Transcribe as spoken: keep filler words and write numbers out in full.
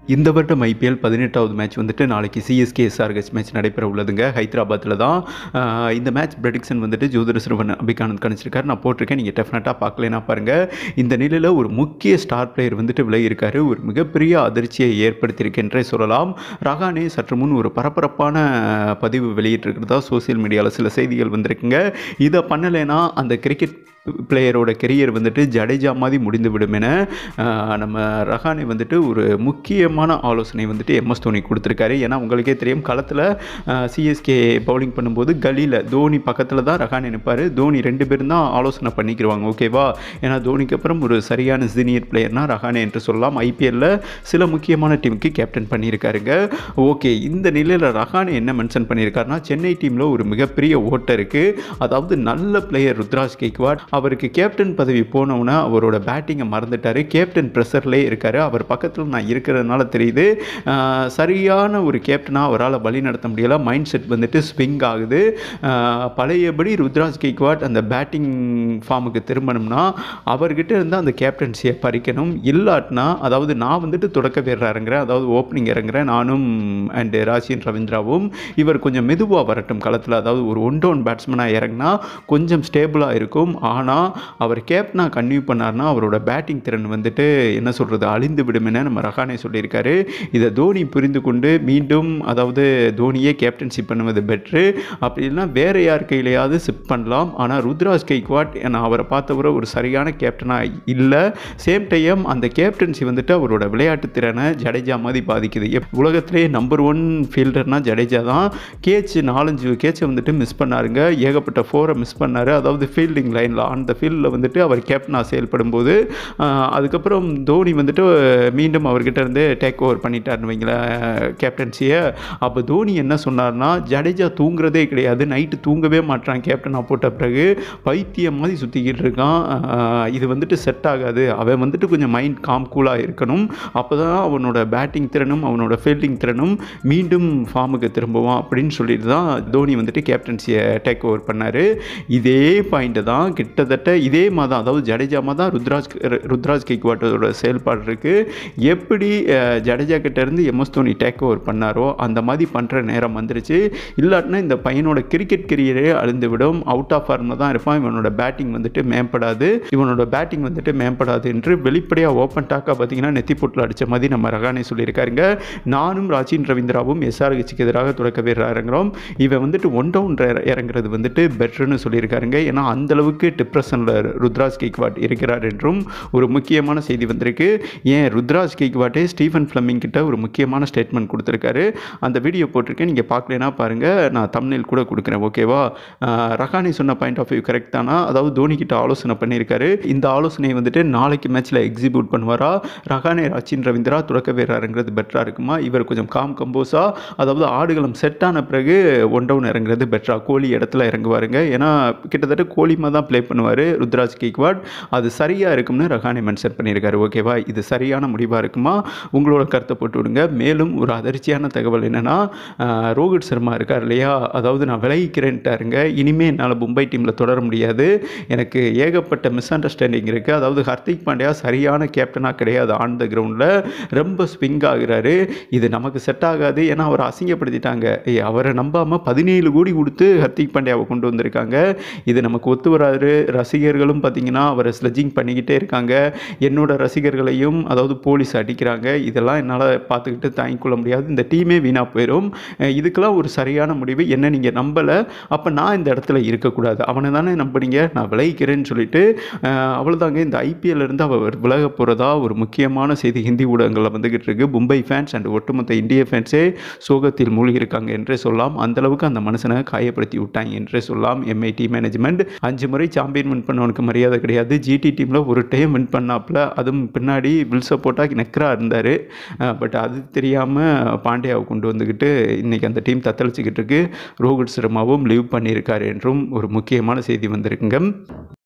இந்த வருடம் ஐபிஎல் பதினெட்டாவது மேட்ச் வந்துட்டு நாளைக்கு சிஎஸ்கே எஸ்ஆர்ஹெச் மேட்ச் நடைபெற உள்ளதுங்க. ஹைதராபாத்தில் தான் இந்த மேட்ச் ப்ரெடிக்ஷன் வந்துட்டு ஜோதிட சிறுவன் அபிகானந்த் கணிச்சிருக்காரு. நான் போட்டிருக்கேன், நீங்கள் டெஃபினட்டாக பார்க்கலனா பாருங்கள். இந்த நிலையில் ஒரு முக்கிய ஸ்டார் பிளேயர் வந்துட்டு விலகியிருக்காரு. ஒரு மிகப்பெரிய அதிர்ச்சியை ஏற்படுத்தியிருக்கின்றே சொல்லலாம். ரஹானே சற்று முன் ஒரு பரபரப்பான பதிவு வெளியிட்டிருக்கிறதா சோசியல் மீடியாவில் சில செய்திகள் வந்திருக்குங்க. இதை பண்ணலைன்னா அந்த கிரிக்கெட் பிளேயரோட கெரியர் வந்துட்டு ஜடேஜா மாதிரி முடிந்துவிடும் என நம்ம ரஹானே வந்துட்டு ஒரு முக்கியமான ஆலோசனை வந்துட்டு எம்எஸ் தோனி கொடுத்துருக்காரு. ஏன்னா உங்களுக்கே தெரியும், களத்தில் சிஎஸ்கே பவுலிங் பண்ணும்போது கலியில் தோனி பக்கத்தில் தான் ரஹானே நிற்பார். தோனி ரெண்டு பேரும் தான் ஆலோசனை பண்ணிக்கிடுவாங்க, ஓகேவா? ஏன்னா தோனிக்கு அப்புறம் ஒரு சரியான சீனியர் பிளேயர்னா ரஹானே என்று சொல்லலாம். ஐபிஎல்லில் சில முக்கியமான டீமுக்கு கேப்டன் பண்ணியிருக்காருங்க. ஓகே, இந்த நிலையில் ரஹானே என்ன மென்ஷன் பண்ணியிருக்காருன்னா, சென்னை டீமில் ஒரு மிகப்பெரிய ஓட்டம் இருக்குது. அதாவது நல்ல பிளேயர் ருத்ராஜ் கெய்க்வாட், அவருக்கு கேப்டன் பதவி போனவுன்னா அவரோட பேட்டிங்கை மறந்துட்டார். கேப்டன் ப்ரெஷர்லேயே இருக்கார். அவர் பக்கத்தில் நான் இருக்கிறதுனால தெரியுது, சரியான ஒரு கேப்டனாக அவரால் வழி நடத்த முடியலை. மைண்ட் செட் வந்துட்டு ஸ்விங் ஆகுது. பழையபடி ருத்ராஜ் கெய்க்வாட் அந்த பேட்டிங் ஃபார்முக்கு திரும்பணும்னா அவர்கிட்ட இருந்து அந்த கேப்டன்சியை பறிக்கணும். இல்லாட்டினா, அதாவது நான் வந்துட்டு தொடக்க வீரர் இறங்குறேன், அதாவது ஓப்பனிங் இறங்குறேன் நானும் அண்டு ராஜின் ரவீந்திராவும், இவர் கொஞ்சம் மெதுவாக வரட்டும் களத்தில், அதாவது ஒரு ஒன் டவுன் பேட்ஸ்மேனாக இறங்கினா கொஞ்சம் ஸ்டேபிளாக இருக்கும். ஆனால் அவர் கேப்டனாக கன்டினியூ பண்ணார்னா அவரோட பேட்டிங் திறன் வந்துட்டு என்ன சொல்கிறது அழிந்து விடும் என நம்ம ரஹானே சொல்லியிருக்காரு. இதை தோனி புரிந்து கொண்டு மீண்டும், அதாவது தோனியே கேப்டன்ஷிப் பண்ணுவது பெட்ரு, அப்படி இல்லைனா வேறு யார் கையிலையாவது ஷிஃப்ட் பண்ணலாம். ஆனால் ருத்ராஜ் கெய்க்வாட் நான் அவரை பார்த்தவரை ஒரு சரியான கேப்டனாக இல்லை. சேம் டைம் அந்த கேப்டன்சி வந்துட்டு அவரோட விளையாட்டு திறனை ஜடேஜா மாதிரி பாதிக்குது. உலகத்திலே நம்பர் ஒன் ஃபீல்டர்னால் ஜடேஜா தான். கேட்ச் நாலஞ்சு கேட்சை வந்துட்டு மிஸ் பண்ணாருங்க. ஏகப்பட்ட ஃபோரை மிஸ் பண்ணார். அதாவது ஃபீல்டிங் லைனில் அந்த ஃபீல்டில் வந்துட்டு அவர் கேப்டனாக செயல்படும் போது அதுக்கப்புறம் தோனி வந்துட்டு மீண்டும் அவர்கிட்ட இருந்து டேக் ஓவர் பண்ணிட்டார்னு வைங்களேன் கேப்டன்சியை. அப்போ தோனி என்ன சொன்னார்னா, ஜடேஜா தூங்குறதே கிடையாது, நைட்டு தூங்கவே மாட்டான் கேப்டனாக போட்ட பிறகு, பைத்தியம் மாதிரி சுற்றிக்கிட்டு இருக்கான், இது வந்துட்டு செட் ஆகாது, அவன் வந்துட்டு கொஞ்சம் மைண்ட் காம் கூலாக இருக்கணும், அப்போ தான் அவனோட பேட்டிங் திறனும் அவனோட ஃபீல்டிங் திறனும் மீண்டும் ஃபார்முக்கு திரும்புவான் அப்படின்னு சொல்லிட்டு தான் தோனி வந்துட்டு கேப்டன்சியை டேக் ஓவர் பண்ணார். இதே பாயிண்ட்டு தான் கிட்டத்தட்ட இதே மாதிரி, அதாவது ஜடேஜா மாதிரி தான் ருத்ராஜ் ருத்ராஜ் கெய்க்வாட்டோட செயல்பாடு இருக்குது. எப்படி ஜடேஜா கிட்டேருந்து எம்எஸ் தோனி டேக் ஓவர் பண்ணாரோ அந்த மாதிரி பண்ணுற நேரம் வந்துருச்சு. இல்லாட்டினா இந்த பையனோட கிரிக்கெட் கெரியரே அழிந்துவிடும். அவுட் ஆஃப் ஃபார்மில் தான் இருப்பான். இவனோட பேட்டிங் வந்துட்டு மேம்படாது இவனோட பேட்டிங் வந்துட்டு மேம்படாது என்று வெளிப்படையாக ஓப்பன் டாக்காக பார்த்தீங்கன்னா நெத்தி போட்டில் அடித்த மாதிரி நம்ம ரஹானே சொல்லியிருக்காருங்க. நானும் ராஜின் ரவீந்திராவும் எஸ்ஆர்ஹெச்சுக்கு எதிராக தொடக்க வீரர் இறங்குறோம். இவன் வந்துட்டு ஒன் டவுன் இறங்குறது வந்துட்டு பெட்டர்னு சொல்லியிருக்காருங்க. ஏன்னா அந்தளவுக்கு டிப்ரெஷனில் ருத்ராஜ் கெய்க்வாட் இருக்கிறார் என்றும் ஒரு முக்கியமான செய்தி வந்திருக்கு. ஏன் ருத்ராஜ் கெய்க்வாட்டே ஸ்டீஃபன் ஃப்ளமிங் கிட்ட ஒரு முக்கியமான ஸ்டேட்மெண்ட் கொடுத்துருக்காரு. அந்த வீடியோ போட்டிருக்கேன், நீங்கள் பார்க்கலனா பாருங்கள், நான் தம்ப்நெயில் கூட கொடுக்குறேன், ஓகேவா? ரஹானே சொன்ன பாயிண்ட் ஆஃப் வியூ கரெக்ட் தானா? அதாவது தோனி கிட்ட ஆலோசனை பண்ணியிருக்காரு. இந்த ஆலோசனையை வந்துட்டு நாளைக்கு மேட்ச்சில் எக்ஸிக்யூட் பண்ணுவாரா? ரஹானே ராஜின் ரவீந்திரா தொடக்க வீரருங்கிறது பெட்டராக இருக்குமா? இவர் கொஞ்சம் காம் கம்போஸாக, அதாவது ஆடுகளம் செட் ஆன பிறகு ஒன் டவுன் இறங்குறது பெட்டரா? கோலி இடத்துல இறங்குவாருங்க. ஏன்னா கிட்டத்தட்ட கோலிமா தான் ப்ளே பண்ணுவார் ருத்ராஜ் கெய்க்வாட். அது சரியாக இருக்கும்னு ரஹானே மென்ஷன் பண்ணியிருக்காரு, ஓகேவா? இது சரியான முடிவாக இருக்குமா? உங்களோட கருத்தை போட்டு விடுங்க. மேலும் ஒரு அதிர்ச்சியான தகவல் என்னென்னா, ரோஹித் சர்மா இருக்கார் இல்லையா, அதாவது நான் விலகிக்கிறேன்ட்டாருங்க. இனிமேல் என்னால் மும்பை டீமில் தொடர முடியாது, எனக்கு ஏகப்பட்ட மிஸ் அண்டர்ஸ்டாண்டிங் இருக்குது. அதாவது ஹர்திக் பாண்டியா சரியான கேப்டனாக கிடையாது, ஆன் த கிரவுண்டில் ரொம்ப ஸ்விங் ஆகிறாரு, இது நமக்கு செட் ஆகாது. ஏன்னா அவரை அசிங்கப்படுத்திட்டாங்க. அவரை நம்பாமல் பதினேழு கோடி கொடுத்து ஹர்திக் பாண்டியாவை கொண்டு வந்திருக்காங்க. இது நமக்கு ஒத்து வராது. ரசிகர்களும் பார்த்தீங்கன்னா அவரை ஸ்லெட்ஜிங் பண்ணிக்கிட்டே இருக்காங்க. என்னோட ரசிகர்களையும் அதாவது போலீஸ் அடிக்கிறாங்க. இதெல்லாம் என்னால் பார்த்துக்கிட்டு தாங்கிக் கொள்ள முடியாது. இந்த டீமே வீணாக போயிடும். இதுக்கெல்லாம் ஒரு சரியான முடிவு என்ன, நீங்கள் நம்பலை, அப்போ நான் இந்த இடத்துல இருக்கக்கூடாது. அவனை தானே நம்பினீங்க, நான் விளைவிக்கிறேன்னு சொல்லிட்டு அவ்வளோதாங்க. இந்த ஐபிஎல் இருந்து அவர் விலக போகிறதா ஒரு முக்கியமான செய்தி ஹிந்தி ஊடகங்களில் வந்துகிட்டு இருக்கு. மும்பை ஃபேன்ஸ் அண்ட் ஒட்டுமொத்த இந்திய ஃபேன்ஸே சோகத்தில் மூழ்கி இருக்காங்க என்றே சொல்லலாம். அந்தளவுக்கு அந்த மனுஷனை காயப்படுத்தி விட்டாங்க என்றே சொல்லலாம். எம்ஐ டீம் மேனேஜ்மெண்ட் அஞ்சு முறை சாம்பியன் வின் பண்ணவனுக்கு மரியாதை கிடையாது. ஜிடி டீமில் ஒரு டைம் வின் பண்ணாப்புல, அதுவும் பின்னாடி வில் சப்போர்ட்டாக நெக்ரா இருந்தார். பட் அது தெரியாமல் பாண்டியாவை கொண்டு வந்துக்கிட்டு இன்றைக்கி அந்த டீம் தத்தளிச்சுக்கிட்டு இருக்கு. ரோஹித் சர்மாவும் லீவ் பண்ணியிருக்கார் என்றும் ஒரு முக்கியமான செய்தி வந்திருக்குங்க.